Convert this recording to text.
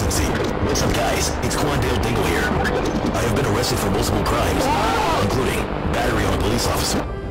decency. What's up, guys? It's Quandale Dingle here. I have been arrested for multiple crimes, including battery on a police officer.